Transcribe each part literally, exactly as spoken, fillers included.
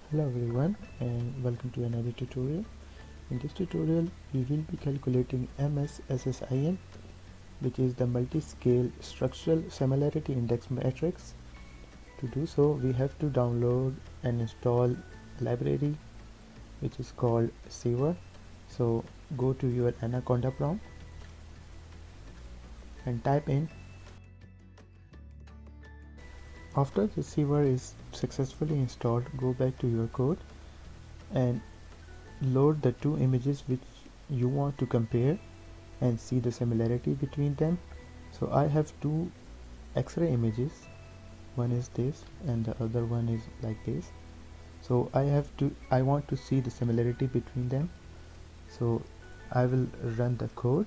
Hello everyone and welcome to another tutorial. In this tutorial we will be calculating M S S S I M, which is the multi-scale structural similarity index matrix. To do so we have to download and install a library which is called Seaver. So go to your Anaconda prompt and type in. After the Seaver is successfully installed, go back to your code and load the two images which you want to compare and see the similarity between them. So I have two X-ray images, one is this and the other one is like this. So I have to I want to see the similarity between them. So I will run the code.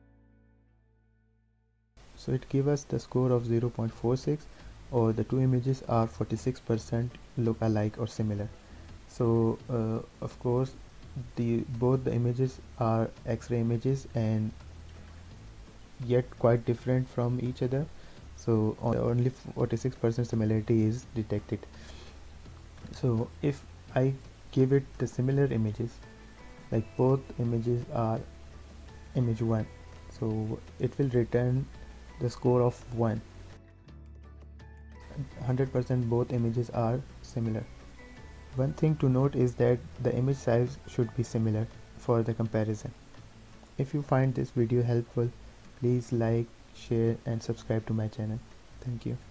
So it gives us the score of zero point four six, or the two images are forty-six percent look alike or similar. So uh, of course the both the images are X-ray images and yet quite different from each other, so only forty-six percent similarity is detected. So if I give it the similar images, like both images are image one, so it will return the score of one. one hundred percent both images are similar. One thing to note is that the image size should be similar for the comparison. If you find this video helpful, please like, share and subscribe to my channel. Thank you.